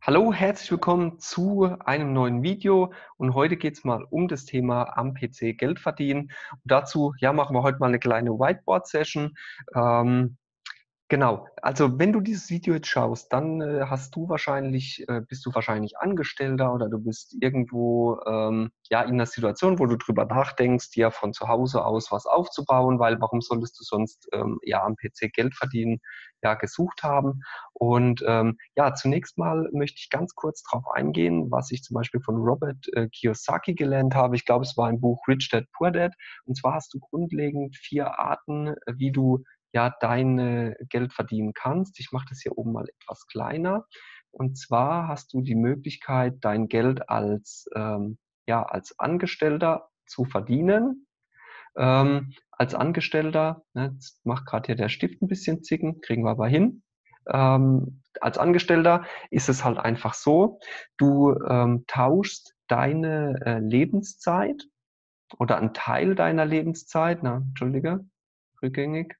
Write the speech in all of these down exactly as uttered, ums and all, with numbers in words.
Hallo, herzlich willkommen zu einem neuen Video und heute geht es mal um das Thema am P C Geld verdienen. Und dazu ja, machen wir heute mal eine kleine Whiteboard-Session. Ähm, Genau, also wenn du dieses Video jetzt schaust, dann äh, hast du wahrscheinlich, äh, bist du wahrscheinlich Angestellter oder du bist irgendwo ähm, ja, in einer Situation, wo du drüber nachdenkst, dir von zu Hause aus was aufzubauen, weil warum solltest du sonst ähm, ja am P C Geld verdienen, ja, gesucht haben. Und ähm, ja, zunächst mal möchte ich ganz kurz darauf eingehen, was ich zum Beispiel von Robert äh, Kiyosaki gelernt habe. Ich glaube, es war im Buch Rich Dad Poor Dad. Und zwar hast du grundlegend vier Arten, äh, wie du ja dein äh, Geld verdienen kannst. Ich mache das hier oben mal etwas kleiner. Und zwar hast du die Möglichkeit, dein Geld als, ähm, ja, als Angestellter zu verdienen. Ähm, als Angestellter, ne, jetzt macht gerade hier der Stift ein bisschen zicken, kriegen wir aber hin. Ähm, als Angestellter ist es halt einfach so, du ähm, tauschst deine äh, Lebenszeit oder einen Teil deiner Lebenszeit, na, entschuldige, rückgängig,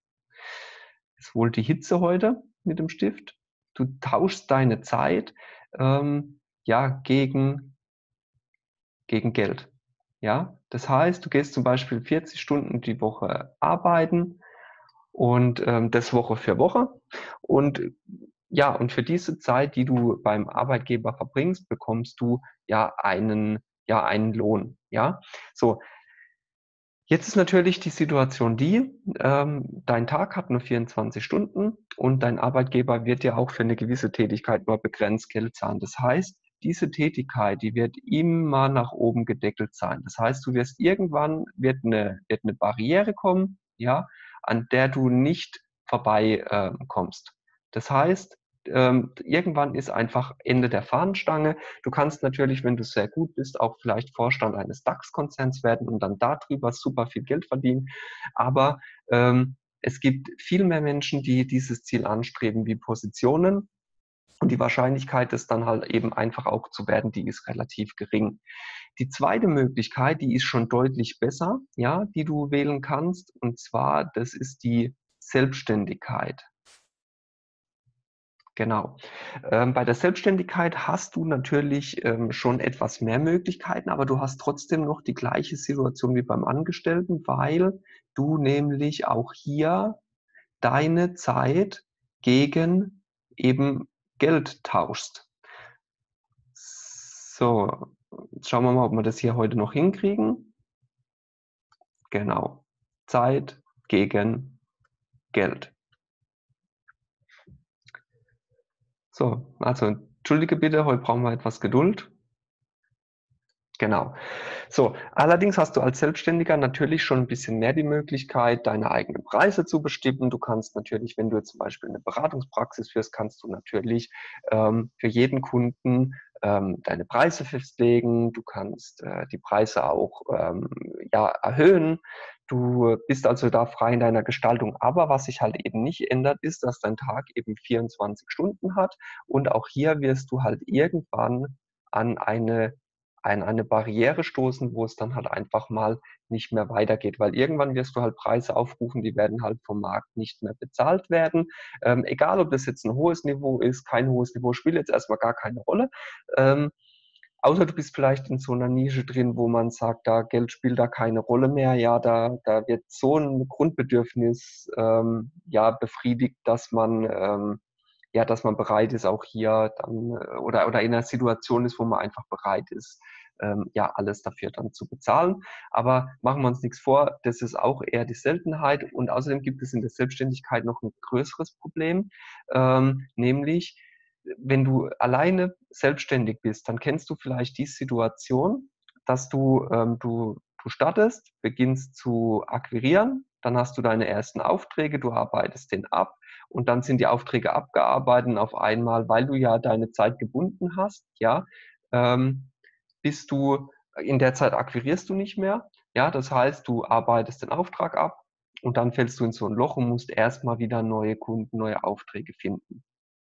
ist wohl die Hitze heute mit dem Stift. Du tauschst deine Zeit ähm, ja gegen, gegen Geld. Ja, das heißt, du gehst zum Beispiel vierzig Stunden die Woche arbeiten und ähm, das Woche für Woche. Und ja, und für diese Zeit, die du beim Arbeitgeber verbringst, bekommst du ja einen, ja, einen Lohn. Ja, so. Jetzt ist natürlich die Situation die, ähm, dein Tag hat nur vierundzwanzig Stunden und dein Arbeitgeber wird dir auch für eine gewisse Tätigkeit nur begrenzt Geld zahlen. Das heißt, diese Tätigkeit, die wird immer nach oben gedeckelt sein. Das heißt, du wirst irgendwann wird eine, wird eine Barriere kommen, ja, an der du nicht vorbei äh, kommst. Das heißt, ähm, irgendwann ist einfach Ende der Fahnenstange. Du kannst natürlich, wenn du sehr gut bist, auch vielleicht Vorstand eines DAX-Konzerns werden und dann darüber super viel Geld verdienen. Aber ähm, es gibt viel mehr Menschen, die dieses Ziel anstreben wie Positionen. Und die Wahrscheinlichkeit, das dann halt eben einfach auch zu werden, die ist relativ gering. Die zweite Möglichkeit, die ist schon deutlich besser, ja, die du wählen kannst. Und zwar, das ist die Selbstständigkeit. Genau. Ähm, bei der Selbstständigkeit hast du natürlich ähm, schon etwas mehr Möglichkeiten, aber du hast trotzdem noch die gleiche Situation wie beim Angestellten, weil du nämlich auch hier deine Zeit gegen eben Geld tauschst. So, jetzt schauen wir mal, ob wir das hier heute noch hinkriegen. Genau. Zeit gegen Geld. So, also entschuldige bitte, heute brauchen wir etwas Geduld. Genau. So, allerdings hast du als Selbstständiger natürlich schon ein bisschen mehr die Möglichkeit, deine eigenen Preise zu bestimmen. Du kannst natürlich, wenn du jetzt zum Beispiel eine Beratungspraxis führst, kannst du natürlich ähm, für jeden Kunden ähm, deine Preise festlegen. Du kannst äh, die Preise auch ähm, ja, erhöhen. Du bist also da frei in deiner Gestaltung. Aber was sich halt eben nicht ändert, ist, dass dein Tag eben vierundzwanzig Stunden hat. Und auch hier wirst du halt irgendwann an eine an eine Barriere stoßen, wo es dann halt einfach mal nicht mehr weitergeht, weil irgendwann wirst du halt Preise aufrufen, die werden halt vom Markt nicht mehr bezahlt werden. Ähm, egal, ob das jetzt ein hohes Niveau ist, kein hohes Niveau, spielt jetzt erstmal gar keine Rolle. Ähm, außer du bist vielleicht in so einer Nische drin, wo man sagt, da Geld spielt da keine Rolle mehr. Ja, da, da wird so ein Grundbedürfnis ähm, ja befriedigt, dass man ähm, ja, dass man bereit ist, auch hier dann äh, oder, oder in einer Situation ist, wo man einfach bereit ist, ähm, ja, alles dafür dann zu bezahlen. Aber machen wir uns nichts vor, das ist auch eher die Seltenheit. Und außerdem gibt es in der Selbstständigkeit noch ein größeres Problem, ähm, nämlich wenn du alleine selbstständig bist, dann kennst du vielleicht die Situation, dass du, ähm, du, du startest, beginnst zu akquirieren, dann hast du deine ersten Aufträge, du arbeitest den ab und dann sind die Aufträge abgearbeitet auf einmal, weil du ja deine Zeit gebunden hast, ja, ähm, bist du, in der Zeit akquirierst du nicht mehr, ja, das heißt, du arbeitest den Auftrag ab und dann fällst du in so ein Loch und musst erstmal wieder neue Kunden, neue Aufträge finden.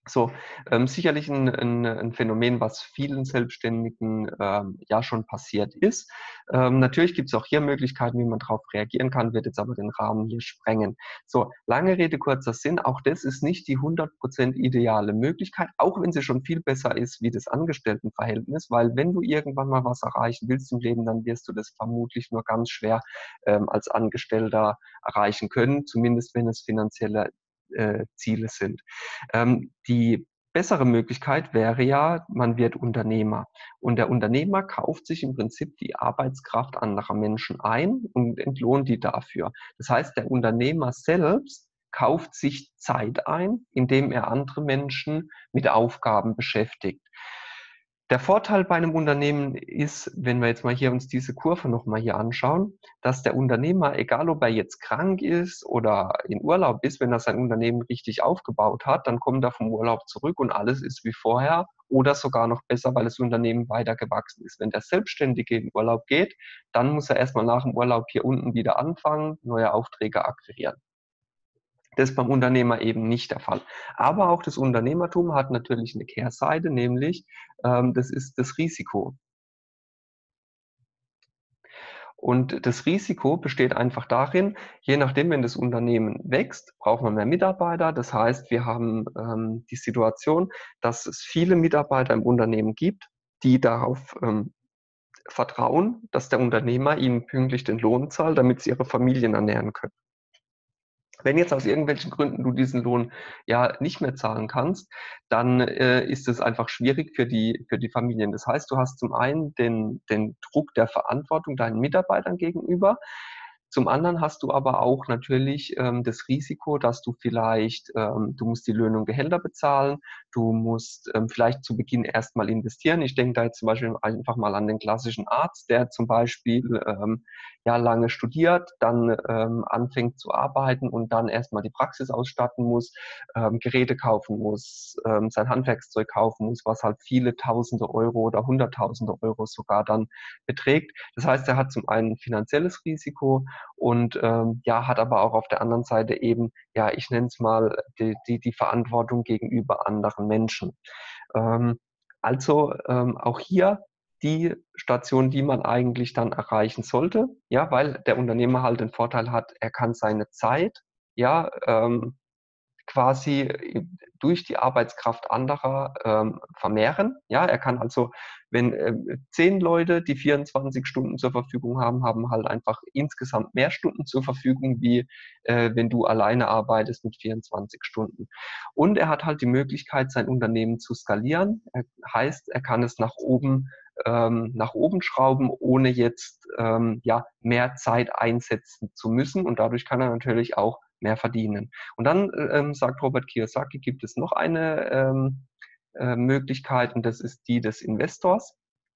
So, ähm, sicherlich ein 'n 'n Phänomen, was vielen Selbstständigen, ähm, ja schon passiert ist. Ähm, natürlich gibt's auch hier Möglichkeiten, wie man drauf reagieren kann, wird jetzt aber den Rahmen hier sprengen. So, lange Rede, kurzer Sinn, auch das ist nicht die hundert Prozent ideale Möglichkeit, auch wenn sie schon viel besser ist wie das Angestelltenverhältnis, weil wenn du irgendwann mal was erreichen willst im Leben, dann wirst du das vermutlich nur ganz schwer, ähm, als Angestellter erreichen können, zumindest wenn es finanzielle, äh, Ziele sind. Ähm, die bessere Möglichkeit wäre ja, man wird Unternehmer. Und der Unternehmer kauft sich im Prinzip die Arbeitskraft anderer Menschen ein und entlohnt die dafür. Das heißt, der Unternehmer selbst kauft sich Zeit ein, indem er andere Menschen mit Aufgaben beschäftigt. Der Vorteil bei einem Unternehmen ist, wenn wir jetzt mal hier uns diese Kurve noch mal hier anschauen, dass der Unternehmer, egal ob er jetzt krank ist oder in Urlaub ist, wenn er sein Unternehmen richtig aufgebaut hat, dann kommt er vom Urlaub zurück und alles ist wie vorher oder sogar noch besser, weil das Unternehmen weiter gewachsen ist. Wenn der Selbstständige in Urlaub geht, dann muss er erst mal nach dem Urlaub hier unten wieder anfangen, neue Aufträge akquirieren. Das ist beim Unternehmer eben nicht der Fall. Aber auch das Unternehmertum hat natürlich eine Kehrseite, nämlich, ähm, das ist das Risiko. Und das Risiko besteht einfach darin, je nachdem, wenn das Unternehmen wächst, braucht man mehr Mitarbeiter. Das heißt, wir haben, ähm, die Situation, dass es viele Mitarbeiter im Unternehmen gibt, die darauf, ähm, vertrauen, dass der Unternehmer ihnen pünktlich den Lohn zahlt, damit sie ihre Familien ernähren können. Wenn jetzt aus irgendwelchen Gründen du diesen Lohn ja nicht mehr zahlen kannst, dann, äh, ist es einfach schwierig für die für die Familien. Das heißt, du hast zum einen den den Druck der Verantwortung deinen Mitarbeitern gegenüber. Zum anderen hast du aber auch natürlich, ähm, das Risiko, dass du vielleicht ähm, du musst die Löhne und Gehälter bezahlen, du musst, ähm, vielleicht zu Beginn erst mal investieren. Ich denke da jetzt zum Beispiel einfach mal an den klassischen Arzt, der zum Beispiel, ähm, ja, lange studiert, dann, ähm, anfängt zu arbeiten und dann erst mal die Praxis ausstatten muss, ähm, Geräte kaufen muss, ähm, sein Handwerkszeug kaufen muss, was halt viele Tausende Euro oder Hunderttausende Euro sogar dann beträgt. Das heißt, er hat zum einen finanzielles Risiko und, ähm, ja, hat aber auch auf der anderen Seite eben, ja, ich nenne es mal, die die die Verantwortung gegenüber anderen Menschen. Ähm, also, ähm, auch hier die Station, die man eigentlich dann erreichen sollte, ja, weil der Unternehmer halt den Vorteil hat, er kann seine Zeit, ja, ähm, quasi äh, durch die Arbeitskraft anderer, ähm, vermehren. Ja, er kann also, wenn, ähm, zehn Leute, die vierundzwanzig Stunden zur Verfügung haben, haben halt einfach insgesamt mehr Stunden zur Verfügung, wie, äh, wenn du alleine arbeitest mit vierundzwanzig Stunden. Und er hat halt die Möglichkeit, sein Unternehmen zu skalieren. Er heißt, er kann es nach oben ähm, nach oben schrauben, ohne jetzt, ähm, ja, mehr Zeit einsetzen zu müssen. Und dadurch kann er natürlich auch mehr verdienen. Und dann, ähm, sagt Robert Kiyosaki, gibt es noch eine ähm, äh, Möglichkeit und das ist die des Investors.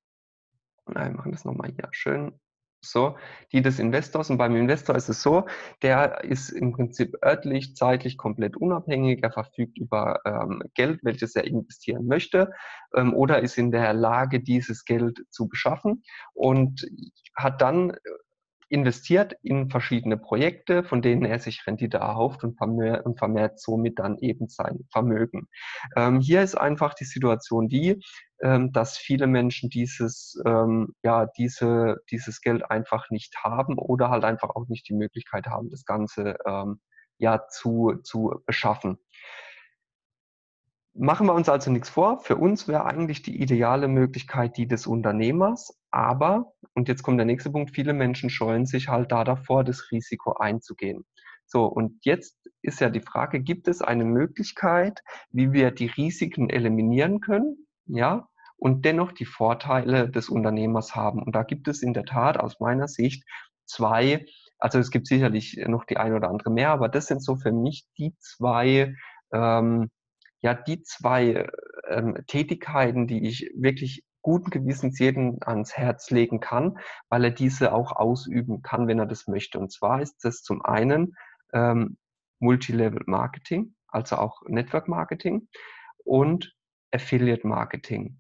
Wir machen das nochmal hier schön. So, die des Investors. Und beim Investor ist es so, der ist im Prinzip örtlich, zeitlich komplett unabhängig. Er verfügt über ähm, Geld, welches er investieren möchte, ähm, oder ist in der Lage, dieses Geld zu beschaffen und hat dann investiert in verschiedene Projekte, von denen er sich Rendite erhofft und vermehrt, und vermehrt somit dann eben sein Vermögen. Ähm, hier ist einfach die Situation die, ähm, dass viele Menschen dieses, ähm, ja, diese, dieses Geld einfach nicht haben oder halt einfach auch nicht die Möglichkeit haben, das Ganze ähm, ja, zu, zu beschaffen. Machen wir uns also nichts vor. Für uns wäre eigentlich die ideale Möglichkeit die des Unternehmers. Aber, und jetzt kommt der nächste Punkt, viele Menschen scheuen sich halt da davor, das Risiko einzugehen. So, und jetzt ist ja die Frage, gibt es eine Möglichkeit, wie wir die Risiken eliminieren können, ja, und dennoch die Vorteile des Unternehmers haben? Und da gibt es in der Tat aus meiner Sicht zwei, also es gibt sicherlich noch die eine oder andere mehr, aber das sind so für mich die zwei, ähm, ja, die zwei ähm, Tätigkeiten, die ich wirklich guten Gewissens jedem ans Herz legen kann, weil er diese auch ausüben kann, wenn er das möchte. Und zwar ist das zum einen ähm, Multilevel Marketing, also auch Network Marketing und Affiliate Marketing.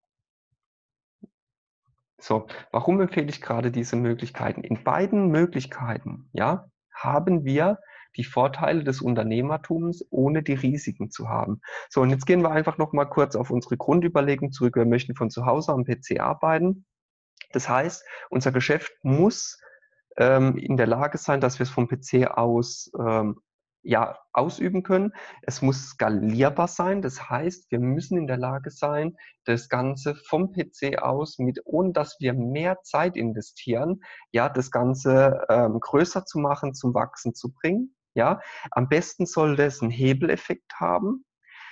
So, warum empfehle ich gerade diese Möglichkeiten? In beiden Möglichkeiten, ja, haben wir die Vorteile des Unternehmertums, ohne die Risiken zu haben. So, und jetzt gehen wir einfach noch mal kurz auf unsere Grundüberlegung zurück. Wir möchten von zu Hause am P C arbeiten. Das heißt, unser Geschäft muss ähm, in der Lage sein, dass wir es vom P C aus ähm, ja, ausüben können. Es muss skalierbar sein. Das heißt, wir müssen in der Lage sein, das Ganze vom P C aus, mit, ohne dass wir mehr Zeit investieren, ja, das Ganze ähm, größer zu machen, zum Wachsen zu bringen. Ja, am besten sollte es einen Hebeleffekt haben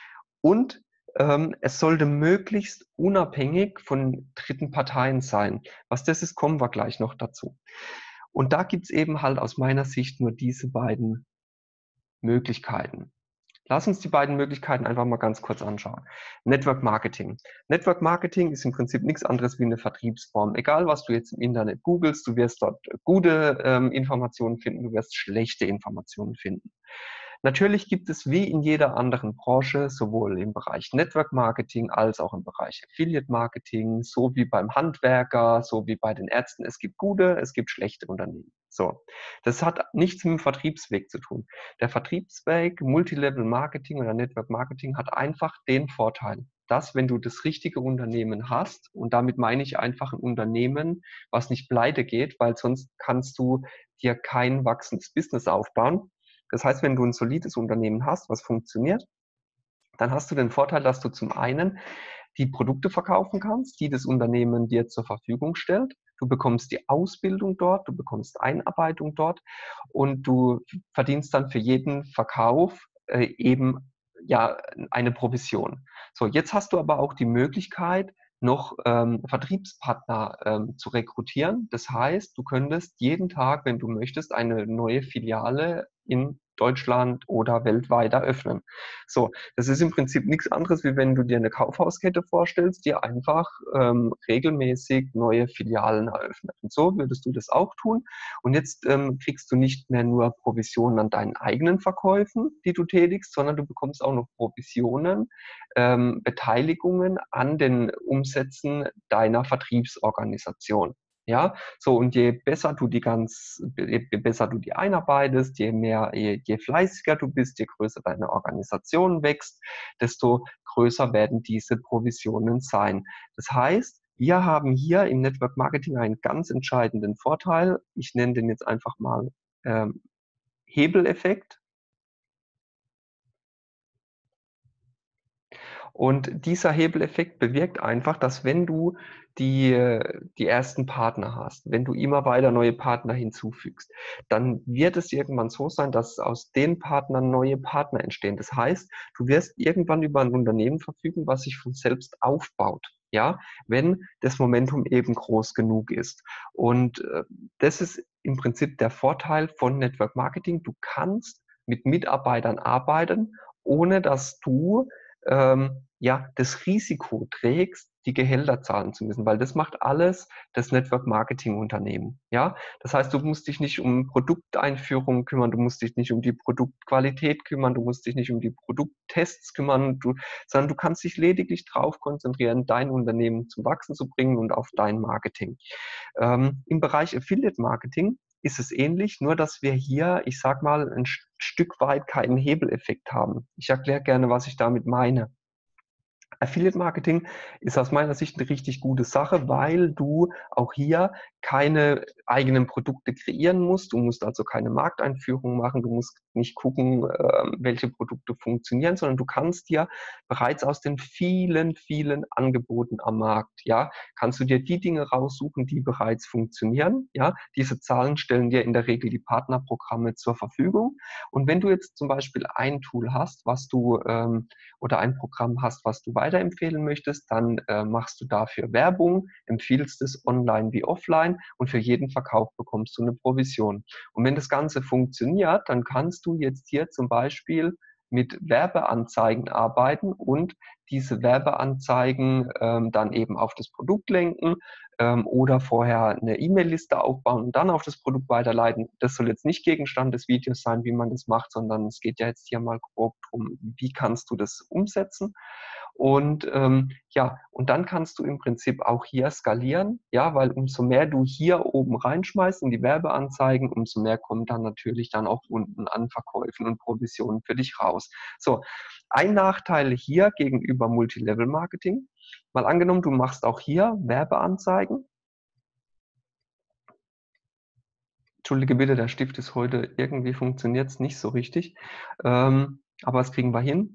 und ähm, es sollte möglichst unabhängig von dritten Parteien sein. Was das ist, kommen wir gleich noch dazu. Und da gibt's eben halt aus meiner Sicht nur diese beiden Möglichkeiten. Lass uns die beiden Möglichkeiten einfach mal ganz kurz anschauen. Network Marketing. Network Marketing ist im Prinzip nichts anderes wie eine Vertriebsform. Egal, was du jetzt im Internet googelst, du wirst dort gute ähm, Informationen finden, du wirst schlechte Informationen finden. Natürlich gibt es wie in jeder anderen Branche, sowohl im Bereich Network Marketing als auch im Bereich Affiliate Marketing, so wie beim Handwerker, so wie bei den Ärzten. Es gibt gute, es gibt schlechte Unternehmen. So, das hat nichts mit dem Vertriebsweg zu tun. Der Vertriebsweg, Multilevel Marketing oder Network Marketing hat einfach den Vorteil, dass wenn du das richtige Unternehmen hast, und damit meine ich einfach ein Unternehmen, was nicht pleite geht, weil sonst kannst du dir kein wachsendes Business aufbauen. Das heißt, wenn du ein solides Unternehmen hast, was funktioniert, dann hast du den Vorteil, dass du zum einen die Produkte verkaufen kannst, die das Unternehmen dir zur Verfügung stellt. Du bekommst die Ausbildung dort, du bekommst Einarbeitung dort und du verdienst dann für jeden Verkauf äh, eben ja eine Provision. So, jetzt hast du aber auch die Möglichkeit, noch ähm, Vertriebspartner ähm, zu rekrutieren. Das heißt, du könntest jeden Tag, wenn du möchtest, eine neue Filiale in Deutschland oder weltweit eröffnen. So, das ist im Prinzip nichts anderes, wie wenn du dir eine Kaufhauskette vorstellst, die einfach ähm, regelmäßig neue Filialen eröffnet. Und so würdest du das auch tun. Und jetzt ähm, kriegst du nicht mehr nur Provisionen an deinen eigenen Verkäufen, die du tätigst, sondern du bekommst auch noch Provisionen, ähm, Beteiligungen an den Umsätzen deiner Vertriebsorganisation. Ja, so, und je besser du die ganz, je besser du die einarbeitest, je mehr, je, je fleißiger du bist, je größer deine Organisation wächst, desto größer werden diese Provisionen sein. Das heißt, wir haben hier im Network Marketing einen ganz entscheidenden Vorteil. Ich nenne den jetzt einfach mal ähm, Hebeleffekt. Und dieser Hebeleffekt bewirkt einfach, dass wenn du die, die ersten Partner hast, wenn du immer weiter neue Partner hinzufügst, dann wird es irgendwann so sein, dass aus den Partnern neue Partner entstehen. Das heißt, du wirst irgendwann über ein Unternehmen verfügen, was sich von selbst aufbaut. Ja, wenn das Momentum eben groß genug ist. Und äh, das ist im Prinzip der Vorteil von Network Marketing. Du kannst mit Mitarbeitern arbeiten, ohne dass du ähm, ja, das Risiko trägst, die Gehälter zahlen zu müssen, weil das macht alles das Network Marketing Unternehmen. Ja, das heißt, du musst dich nicht um Produkteinführung kümmern, du musst dich nicht um die Produktqualität kümmern, du musst dich nicht um die Produkttests kümmern, du, sondern du kannst dich lediglich darauf konzentrieren, dein Unternehmen zum Wachsen zu bringen und auf dein Marketing. Ähm, im Bereich Affiliate Marketing ist es ähnlich, nur dass wir hier, ich sag mal, ein Stück weit keinen Hebeleffekt haben. Ich erkläre gerne, was ich damit meine. Affiliate Marketing ist aus meiner Sicht eine richtig gute Sache, weil du auch hier keine eigenen Produkte kreieren musst. Du musst also keine Markteinführung machen. Du musst nicht gucken, äh, welche Produkte funktionieren, sondern du kannst dir bereits aus den vielen, vielen Angeboten am Markt, ja, kannst du dir die Dinge raussuchen, die bereits funktionieren. Ja, diese Zahlen stellen dir in der Regel die Partnerprogramme zur Verfügung. Und wenn du jetzt zum Beispiel ein Tool hast, was du ähm, oder ein Programm hast, was du weiterempfehlen möchtest, dann äh, machst du dafür Werbung, empfiehlst es online wie offline und für jeden Verkauf bekommst du eine Provision. Und wenn das Ganze funktioniert, dann kannst du jetzt hier zum Beispiel mit Werbeanzeigen arbeiten und diese Werbeanzeigen ähm, dann eben auf das Produkt lenken ähm, oder vorher eine E-Mail-Liste aufbauen und dann auf das Produkt weiterleiten. Das soll jetzt nicht Gegenstand des Videos sein, wie man das macht, sondern es geht ja jetzt hier mal grob drum, wie kannst du das umsetzen. Und ähm, ja, und dann kannst du im Prinzip auch hier skalieren, ja, weil umso mehr du hier oben reinschmeißt in die Werbeanzeigen, umso mehr kommt dann natürlich dann auch unten an Verkäufen und Provisionen für dich raus. So, ein Nachteil hier gegenüber Multilevel-Marketing, mal angenommen, du machst auch hier Werbeanzeigen. Entschuldige bitte, der Stift ist heute, irgendwie funktioniert es nicht so richtig, ähm, aber das kriegen wir hin.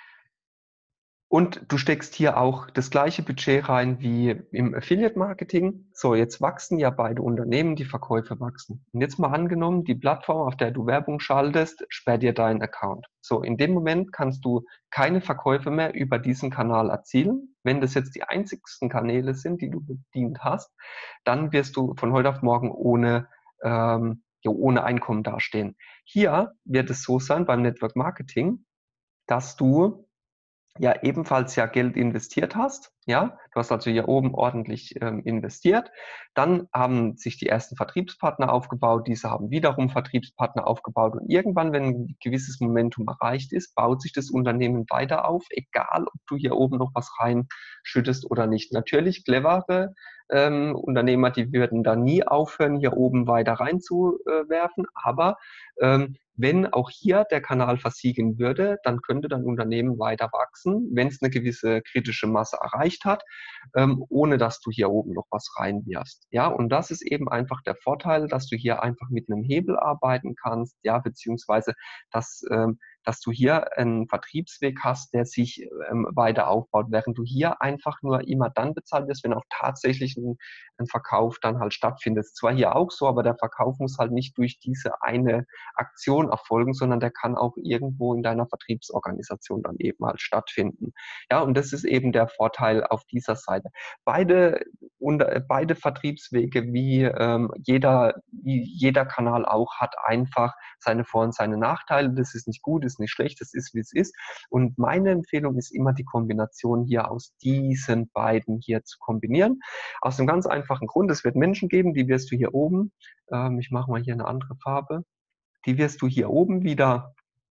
Und du steckst hier auch das gleiche Budget rein wie im Affiliate-Marketing. So, jetzt wachsen ja beide Unternehmen, die Verkäufe wachsen. Und jetzt mal angenommen, die Plattform, auf der du Werbung schaltest, sperrt dir deinen Account. So, in dem Moment kannst du keine Verkäufe mehr über diesen Kanal erzielen. Wenn das jetzt die einzigsten Kanäle sind, die du bedient hast, dann wirst du von heute auf morgen ohne, ähm, ja, ohne Einkommen dastehen. Hier wird es so sein beim Network Marketing, dass du ja ebenfalls ja Geld investiert hast. Ja, du hast also hier oben ordentlich ähm, investiert. Dann haben sich die ersten Vertriebspartner aufgebaut. Diese haben wiederum Vertriebspartner aufgebaut. Und irgendwann, wenn ein gewisses Momentum erreicht ist, baut sich das Unternehmen weiter auf, egal ob du hier oben noch was reinschüttest oder nicht. Natürlich clevere ähm, Unternehmer, die würden da nie aufhören, hier oben weiter reinzuwerfen. Aber ähm, wenn auch hier der Kanal versiegen würde, dann könnte dein Unternehmen weiter wachsen, wenn es eine gewisse kritische Masse erreicht hat, ähm, ohne dass du hier oben noch was reinwirfst. Ja, und das ist eben einfach der Vorteil, dass du hier einfach mit einem Hebel arbeiten kannst, ja, beziehungsweise dass, ähm, dass du hier einen Vertriebsweg hast, der sich ähm, weiter aufbaut, während du hier einfach nur immer dann bezahlt wirst, wenn auch tatsächlich ein, ein Verkauf dann halt stattfindet. Zwar hier auch so, aber der Verkauf muss halt nicht durch diese eine Aktion erfolgen, sondern der kann auch irgendwo in deiner Vertriebsorganisation dann eben halt stattfinden. Ja, und das ist eben der Vorteil auf dieser Seite. Beide, und, beide Vertriebswege, wie ähm, jeder, wie jeder Kanal auch, hat einfach seine Vor- und seine Nachteile. Das ist nicht gut, ist nicht schlecht, das ist, wie es ist. Und meine Empfehlung ist immer, die Kombination hier aus diesen beiden hier zu kombinieren. Aus einem ganz einfachen Grund, es wird Menschen geben, die wirst du hier oben, ähm, ich mache mal hier eine andere Farbe, die wirst du hier oben wieder,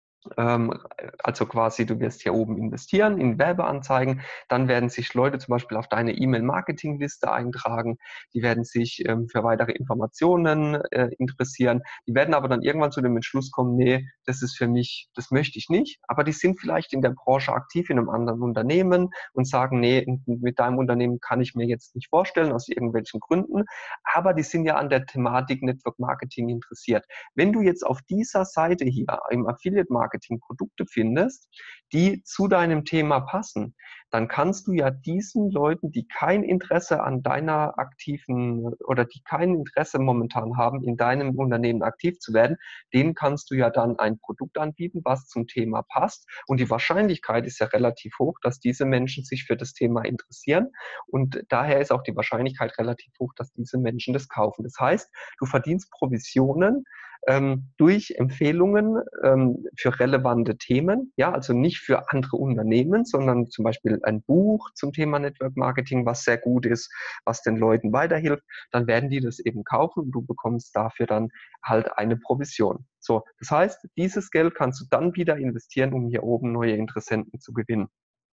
ähm, also quasi du wirst hier oben investieren in Werbeanzeigen, dann werden sich Leute zum Beispiel auf deine E-Mail-Marketing-Liste eintragen, die werden sich ähm, für weitere Informationen äh, interessieren, die werden aber dann irgendwann zu dem Entschluss kommen, nee, das ist für mich, das möchte ich nicht, aber die sind vielleicht in der Branche aktiv in einem anderen Unternehmen und sagen, nee, mit deinem Unternehmen kann ich mir jetzt nicht vorstellen, aus irgendwelchen Gründen, aber die sind ja an der Thematik Network Marketing interessiert. Wenn du jetzt auf dieser Seite hier im Affiliate Marketing Produkte findest, die zu deinem Thema passen, dann kannst du ja diesen Leuten, die kein Interesse an deiner aktiven oder die kein Interesse momentan haben, in deinem Unternehmen aktiv zu werden, denen kannst du ja dann ein Produkt anbieten, was zum Thema passt. Und die Wahrscheinlichkeit ist ja relativ hoch, dass diese Menschen sich für das Thema interessieren. Und daher ist auch die Wahrscheinlichkeit relativ hoch, dass diese Menschen das kaufen. Das heißt, du verdienst Provisionen ähm, durch Empfehlungen ähm, für relevante Themen, ja, also nicht für andere Unternehmen, sondern zum Beispiel ein Buch zum Thema Network Marketing, was sehr gut ist, was den Leuten weiterhilft, dann werden die das eben kaufen und du bekommst dafür dann halt eine Provision. So, das heißt, dieses Geld kannst du dann wieder investieren, um hier oben neue Interessenten zu gewinnen.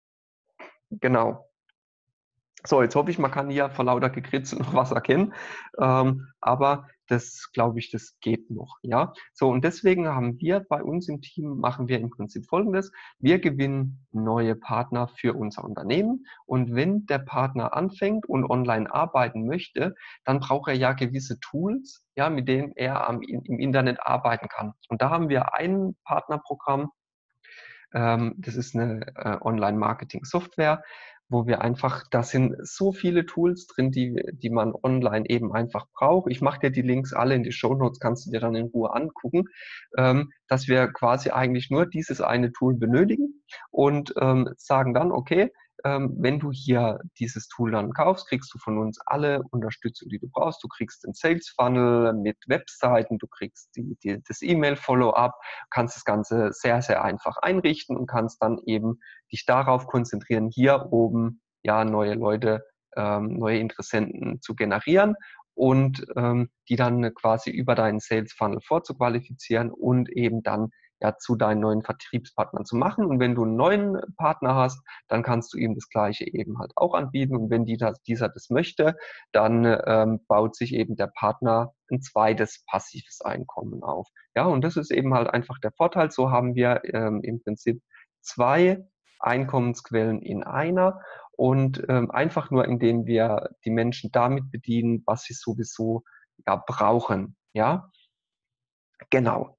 Genau. So, jetzt hoffe ich, man kann hier vor lauter Gekritzel noch was erkennen, ähm, aber das glaube ich, das geht noch, ja. So, und deswegen haben wir bei uns im Team, machen wir im Prinzip Folgendes: Wir gewinnen neue Partner für unser Unternehmen, und wenn der Partner anfängt und online arbeiten möchte, dann braucht er ja gewisse Tools, ja, mit denen er am, im Internet arbeiten kann. Und da haben wir ein Partnerprogramm, ähm, das ist eine äh, Online-Marketing-Software, wo wir einfach, da sind so viele Tools drin, die, die man online eben einfach braucht. Ich mache dir die Links alle in die Shownotes, kannst du dir dann in Ruhe angucken, ähm, dass wir quasi eigentlich nur dieses eine Tool benötigen und ähm, sagen dann, okay, ähm, wenn du hier dieses Tool dann kaufst, kriegst du von uns alle Unterstützung, die du brauchst. Du kriegst den Sales Funnel mit Webseiten, du kriegst die, die, das E-Mail-Follow-up, kannst das Ganze sehr, sehr einfach einrichten und kannst dann eben dich darauf konzentrieren, hier oben ja neue Leute, ähm, neue Interessenten zu generieren und ähm, die dann quasi über deinen Sales Funnel vorzuqualifizieren und eben dann ja, zu deinen neuen Vertriebspartnern zu machen. Und wenn du einen neuen Partner hast, dann kannst du ihm das Gleiche eben halt auch anbieten. Und wenn die das, dieser das möchte, dann ähm, baut sich eben der Partner ein zweites passives Einkommen auf. Ja, und das ist eben halt einfach der Vorteil. So haben wir ähm, im Prinzip zwei Einkommensquellen in einer und ähm, einfach nur, indem wir die Menschen damit bedienen, was sie sowieso ja brauchen. Ja, genau.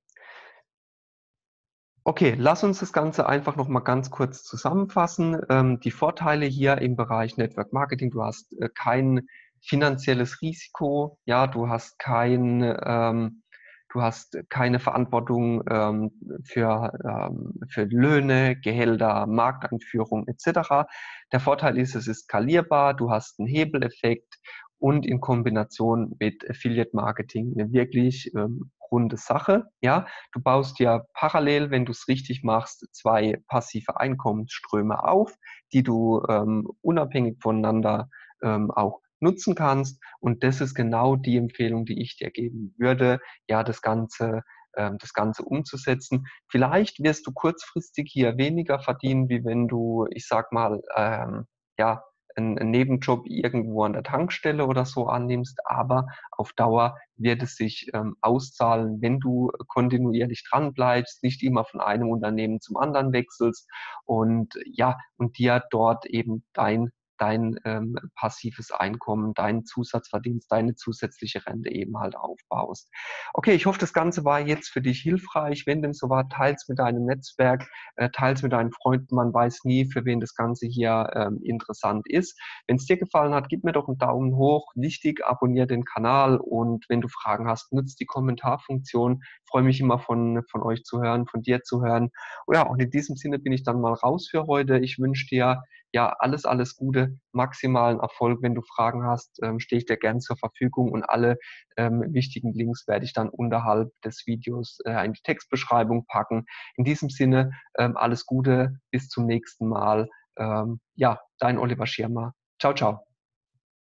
Okay, lass uns das Ganze einfach noch mal ganz kurz zusammenfassen. Ähm, die Vorteile hier im Bereich Network Marketing: Du hast äh, kein finanzielles Risiko, ja, du hast kein, ähm, du hast keine Verantwortung ähm, für, ähm, für Löhne, Gehälter, Markteinführung et cetera. Der Vorteil ist, es ist skalierbar, du hast einen Hebeleffekt und in Kombination mit Affiliate Marketing eine wirklich ähm, runde Sache, ja. Du baust ja parallel, wenn du es richtig machst, zwei passive Einkommensströme auf, die du ähm, unabhängig voneinander ähm, auch nutzen kannst. Und das ist genau die Empfehlung, die ich dir geben würde, ja, das Ganze, ähm, das Ganze umzusetzen. Vielleicht wirst du kurzfristig hier weniger verdienen, wie wenn du, ich sag mal, ähm, ja, einen, einen Nebenjob irgendwo an der Tankstelle oder so annimmst, aber auf Dauer wird es sich ähm, auszahlen, wenn du kontinuierlich dran bleibst, nicht immer von einem Unternehmen zum anderen wechselst und ja, und dir dort eben dein dein ähm, passives Einkommen, deinen Zusatzverdienst, deine zusätzliche Rente eben halt aufbaust. Okay, ich hoffe, das Ganze war jetzt für dich hilfreich. Wenn dem so war, teils mit deinem Netzwerk, äh, teils mit deinen Freunden. Man weiß nie, für wen das Ganze hier ähm, interessant ist. Wenn es dir gefallen hat, gib mir doch einen Daumen hoch. Wichtig, abonniere den Kanal und wenn du Fragen hast, nutzt die Kommentarfunktion. Ich freue mich immer von, von euch zu hören, von dir zu hören. Und ja, und in diesem Sinne bin ich dann mal raus für heute. Ich wünsche dir ja alles, alles Gute, maximalen Erfolg. Wenn du Fragen hast, ähm, stehe ich dir gern zur Verfügung und alle ähm, wichtigen Links werde ich dann unterhalb des Videos äh, in die Textbeschreibung packen. In diesem Sinne, ähm, alles Gute, bis zum nächsten Mal. Ähm, ja, dein Oliver Schirmer. Ciao, ciao.